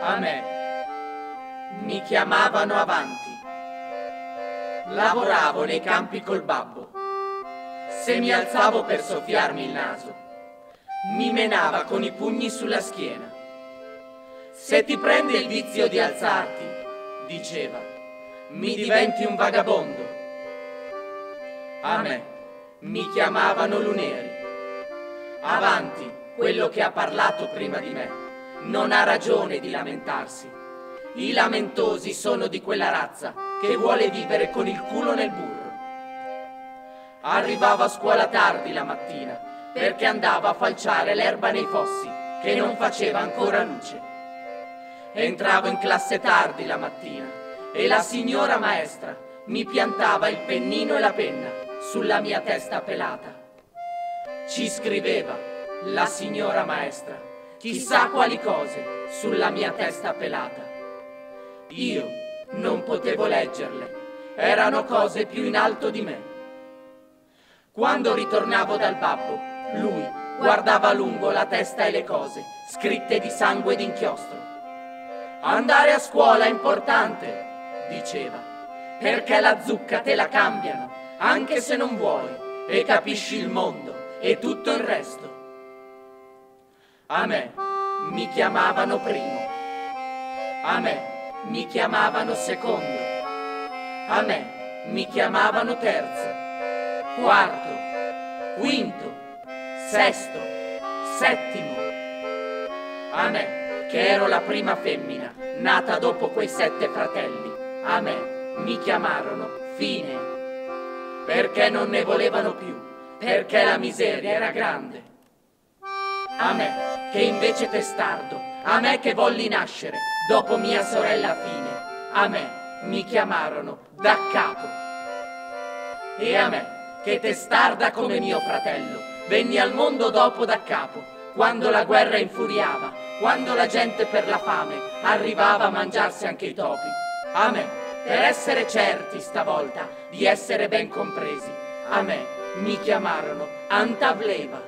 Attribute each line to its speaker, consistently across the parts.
Speaker 1: A me mi chiamavano Avanti. Lavoravo nei campi col babbo. Se mi alzavo per soffiarmi il naso, mi menava con i pugni sulla schiena. Se ti prende il vizio di alzarti, diceva, mi diventi un vagabondo. A me mi chiamavano Luneri. Avanti, quello che ha parlato prima di me non ha ragione di lamentarsi. I lamentosi sono di quella razza che vuole vivere con il culo nel burro. Arrivavo a scuola tardi la mattina perché andavo a falciare l'erba nei fossi che non faceva ancora luce. Entravo in classe tardi la mattina e la signora maestra mi piantava il pennino e la penna sulla mia testa pelata. Ci scriveva la signora maestra chissà quali cose sulla mia testa pelata. Io non potevo leggerle, erano cose più in alto di me. Quando ritornavo dal babbo, lui guardava a lungo la testa e le cose scritte di sangue ed inchiostro. Andare a scuola è importante, diceva, perché la zucca te la cambiano, anche se non vuoi, e capisci il mondo e tutto il resto. A me mi chiamavano primo, a me mi chiamavano secondo, a me mi chiamavano terzo, quarto, quinto, sesto, settimo. A me, che ero la prima femmina, nata dopo quei 7 fratelli, a me mi chiamarono Fine, perché non ne volevano più, perché la miseria era grande. A me, che invece testardo, a me che volli nascere dopo mia sorella Fine, a me mi chiamarono Daccapo. E a me, che testarda come mio fratello, venni al mondo dopo Daccapo, quando la guerra infuriava, quando la gente per la fame arrivava a mangiarsi anche i topi. A me, per essere certi stavolta di essere ben compresi, a me mi chiamarono Antavleva.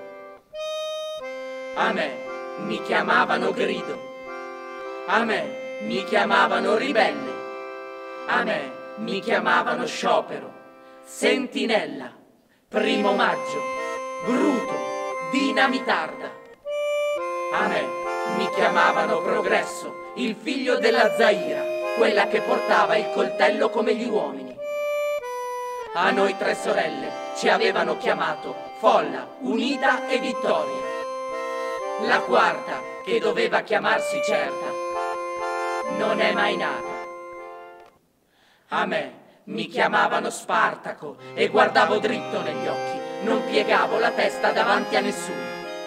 Speaker 1: A me mi chiamavano Grido. A me mi chiamavano Ribelle. A me mi chiamavano Sciopero, Sentinella, Primo Maggio, Bruto, Dinamitarda. A me mi chiamavano Progresso, il figlio della Zaira, quella che portava il coltello come gli uomini. A noi 3 sorelle ci avevano chiamato Folla, Unita e Vittoria. La quarta, che doveva chiamarsi Certa, non è mai nata. A me mi chiamavano Spartaco e guardavo dritto negli occhi, non piegavo la testa davanti a nessuno.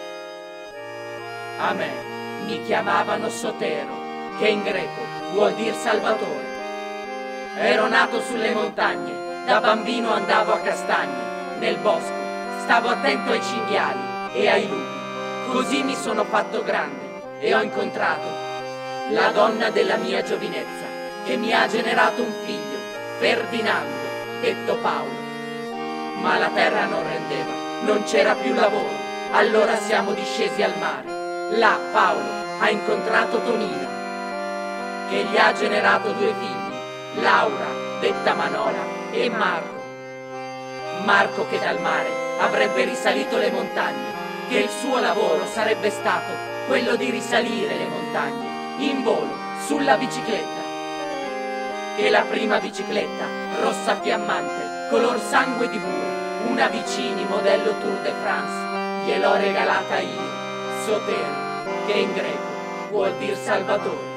Speaker 1: A me mi chiamavano Sotero, che in greco vuol dire Salvatore. Ero nato sulle montagne, da bambino andavo a castagne, nel bosco, stavo attento ai cinghiali e ai lupi. Così mi sono fatto grande e ho incontrato la donna della mia giovinezza, che mi ha generato un figlio, Ferdinando, detto Paolo. Ma la terra non rendeva, non c'era più lavoro, allora siamo discesi al mare. Là Paolo ha incontrato Tonino, che gli ha generato 2 figli, Laura, detta Manola, e Marco. Marco che dal mare avrebbe risalito le montagne, che il suo lavoro sarebbe stato quello di risalire le montagne, in volo, sulla bicicletta. Che la prima bicicletta, rossa fiammante, color sangue di burro, una Vicini modello Tour de France, gliel'ho regalata io, Sotero, che in greco vuol dir Salvatore.